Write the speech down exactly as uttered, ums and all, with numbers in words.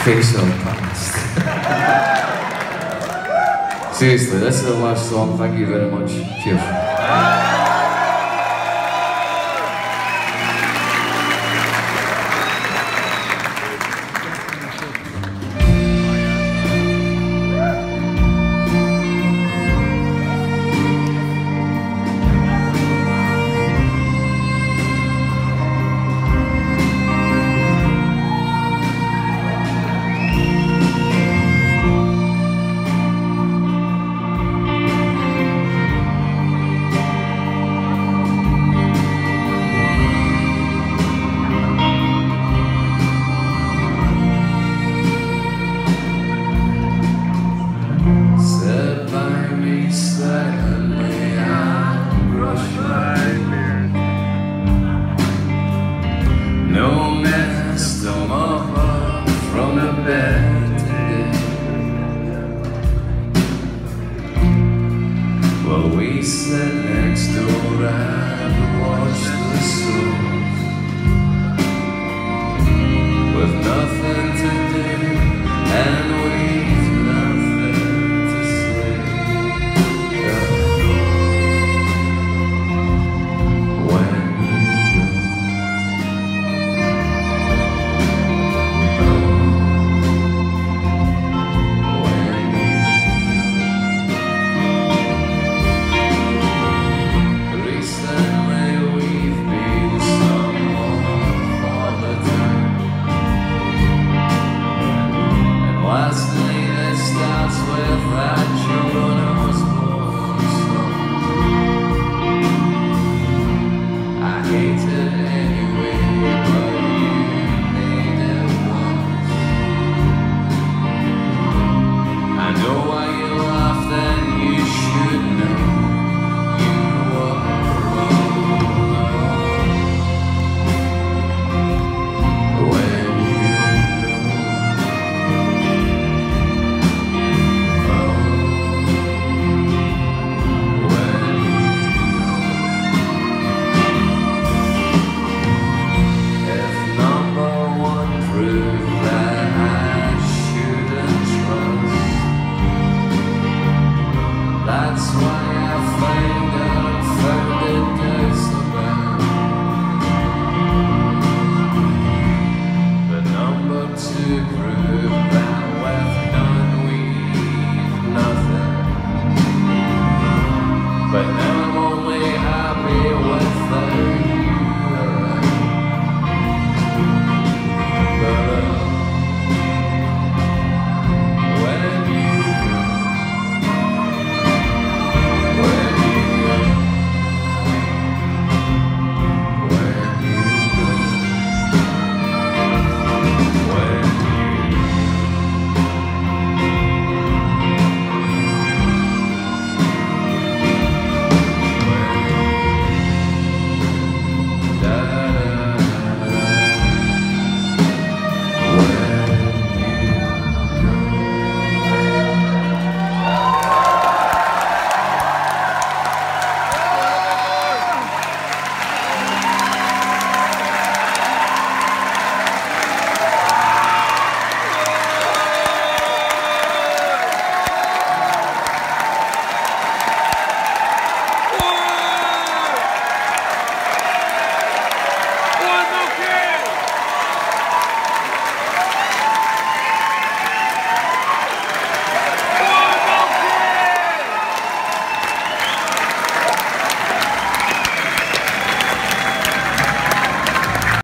fictional past. Seriously, this is the last song. Thank you very much. Cheers. No man stole my heart from the bed today. Well, we sat next door and watched the stars, with nothing to do and with nothing to say. When last night it starts with that Jonas Boy song. I hate it anyway, but you made it once. I know why you laughed and you should know you were wrong. When that's why I find out I found it does so bad. But number two proof